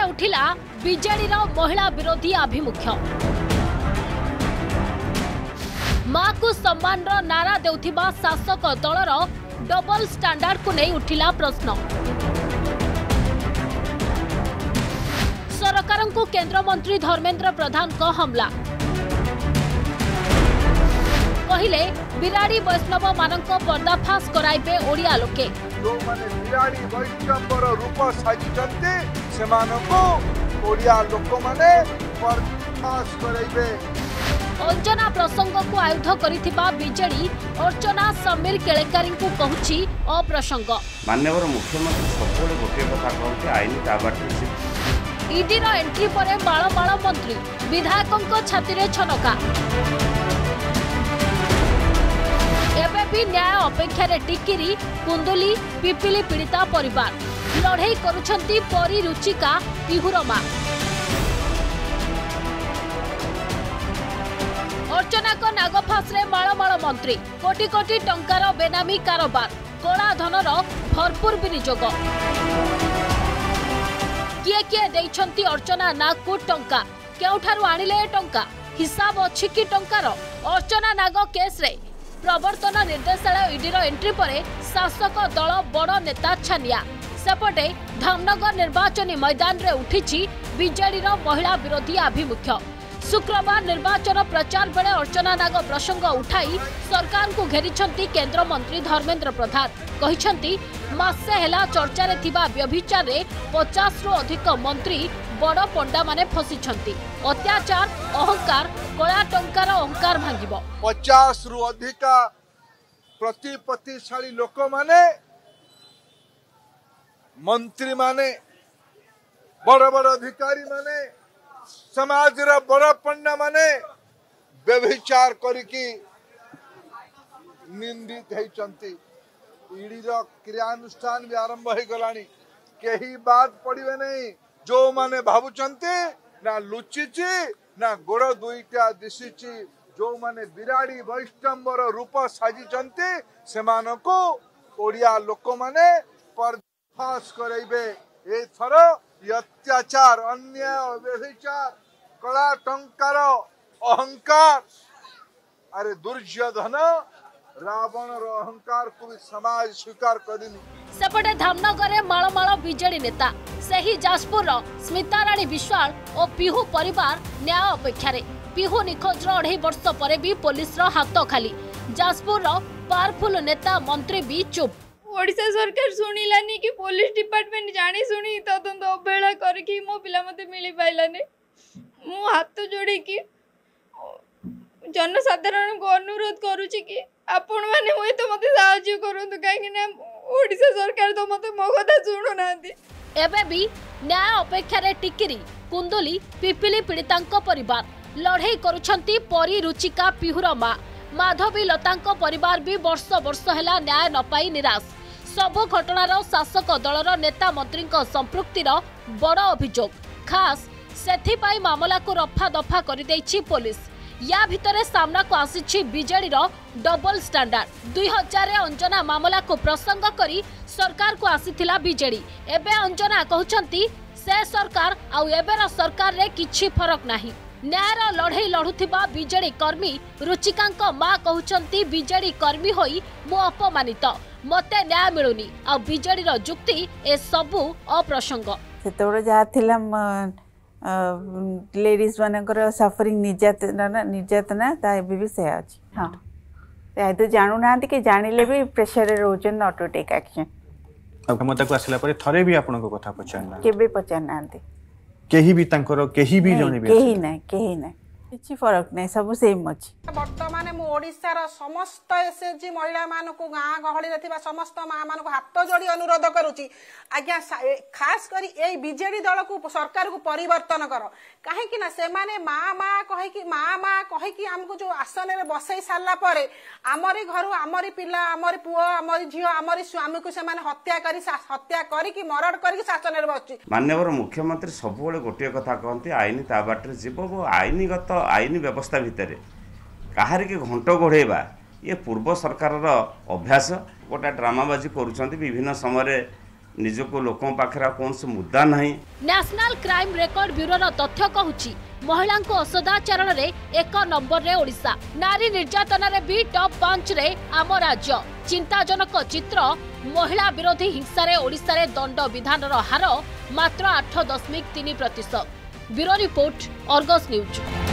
उठिला बीजेडीर महिला विरोधी आभिमुख्य। माँ को सम्मान नारा देउथिबा शासक दलर डबल स्टैंडर्ड को नहीं उठिला प्रश्न। सरकार को केंद्र मंत्री धर्मेंद्र प्रधान को हमला। कहले बिराड़ी वैष्णव मानक पर्दाफाश कराइबे ओडिया लोके। जो माने बिराड़ी वैष्णवर रूप साजिचंते सेमानको ओडिया लोक माने पर्दाफाश कराइबे। अंजना प्रसंग को आयुध करिथिबा बीजेडी अर्चना समीर केलेकारी को कहूची अप्रसंग। माननीय मुख्यमंत्री सबले गोटे कथा कहते आईन काबाटे ईडीर एंट्री परे माळ माळ मंत्री विधायकों छाती रे छनका। एबे भी न्याय अपेक्षा रे टिकिरी कुंदुली पिपिली पीड़िता परिवार लड़ाई करुछंती परी रुचिका पिहुरमा। अर्चना को नागफास रे माळ माळ मंत्री कोटी कोटी टंकार बेनामी कारोबार कला धनर भरपूर विनियोग। किए किए देइछंती अर्चना नाग को टंका केउठारु आनिले टंका हिसाब अछि कि टंकार। अर्चना नाग केस रे प्रवर्तन निर्देशालय ईडीर एंट्री परे शासक दल बड़ नेता छानिया। सेपटे धामनगर निर्वाचनी मैदान रे उठिछि बीजेडीर महिला विरोधी आभिमुख्य। शुक्रवार निर्वाचन प्रचार बेले अर्चना नाग प्रसंग उठाई सरकार को घेरिछंती केंद्र मंत्री धर्मेंद्र प्रधान। कहिछंती मासे हेला चर्चा रे थिबा व्यभिचार रे 50 रु अधिक मंत्री बड़ पंडा माने फसिछंती। अत्याचार अहंकार कला टंकार अहंकार भांगिबो। 50 रु अधिक प्रतिपत्तिशाली लोक माने मंत्री माने बड़ बड़ अधिकारी माने समाज रा बड़ पंडा माने व्यभिचार करिकी निंदित हेचंती। ईडी रो क्रियानुष्ठान भी आरंभ हो गलानी। केही बात पड़िबे नहीं। जो माने भाबुचंती ना लुचिची ना गोड़ दुईटा दिशिची। जो माने बिराड़ी वैष्णवर रूप साजिचंती सेमानको ओडिया लोक माने पर्दाफाश कराइबे। ए थर अत्याचार अन्याय व्यभिचार कला टंकार अहंकार अरे दुर्योधन रावणर अहंकार को भी समाज स्वीकार करिनी। सेपटे धामनगर माळ माळ बीजेडी नेता सही जाजपुर स्मिता राणी विश्वाल और पिहू परिवार न्याय अपेक्षा। पिहू निखोज 2.5 वर्ष पर भी पुलिस हाथ खाली। जाजपुर पावरफुल नेता मंत्री भी चुप। ओडिशा सरकार सुनिलानी कि पुलिस डिपार्टमेंट जानी सुनी तदंत अवहेला करके मो पिला मते मिली पाइलानी। मु हाथ जोड़ी कि जनसाधारण को अनुरोध करूची कि आपण माने होय तो मते साहाय्य करंतु काहे ना ओडिशा सरकार तो मते मो कथा सुनु नांती। एबे भी न्याय अपेक्षा रे टिकिरी कुंदुली पिपिली पीड़ितांको परिवार लड़ाई करुछंती परी रुचिका पिहुरमा। माधवी लतांको परिवार भी वर्ष वर्ष हेला न्याय न पाई निराश। सबु घटनार शासक दलर नेता मंत्री संपृक्तिर बड़ अभियोग। खास सेथिपाई मामला को रफा दफा कर देछि पुलिस। या भितरे सामना को आसीछि बीजेडीर डबल स्टैंडर्ड। 2000 अंजना मामला को प्रसंग करी सरकार को आसीथिला बीजेडी। एबे अंजना कहउछंती से सरकार आउ एबेर सरकार रे किछि फरक नाही। न्यायर लड़ाई लड़ुथिबा बीजेडी कर्मी रुचिकांक मां कहउछंती बीजेडी कर्मी होई मु अपमानित मते न्याय मिलुनी आ बीजेडी रो जुक्ति ए सबु अप्रसंग। सेतोरे जा थिला लेडीज मानकर सफरिंग निर्यातना ता भी से अछि। हां ताइ तो जानू नांती कि जानिले भी प्रेशर रोजन नॉट टू टेक एक्शन। अब क्षमता को आसला परे थरे भी आपन को कथा पछारना केबे पछार नांती केही भी तांकर केही भी जने भी केही नहीं किछि फरक नहीं सब सेम अछि। वर्तमान मु ओडिसा रा समस्त एसएचजी महिला मानकु गाँ गहली रे थिबा समस्त मां मानकु हाथ जोड़ी अनुरोध करूची आज्ञा खास करी ए बीजेडी दल को सरकार को परिवर्तन कर। काहे कि ना से माने मां मां कहि कि हमको जो आसन रे बसई सारला परे हमरी घर हमरी पिला हमरी पुओ हमरी झियो हमरी स्वामी को से माने हत्या करी कि मर्डर करी कि शासन रे बसची। माननीय मुख्यमंत्री सबले गोटे कथा कहते आईन ता बाटे जीव आईनगत आईन व्यवस्था भितर कहार के घंट घोड़ेबा ये पूर्व सरकार अभ्यास गोटा ड्रामाबाजी करुँच विभिन्न समय निजको लोकों पाखरा कौन से मुद्दा नहीं। नेशनल क्राइम रेकर्ड ब्यूरोर तथ्य कहूची महिला असदाचरण रे 1 नंबर रे ओडिशा, नारी निर्यातन रे भी टॉप 5 रे आम राज्य। चिंताजनक चित्र, महिला विरोधी हिंसा रे ओडिशा रे दंड विधान हार मात्र 8.3%। Bureau report, Argus news.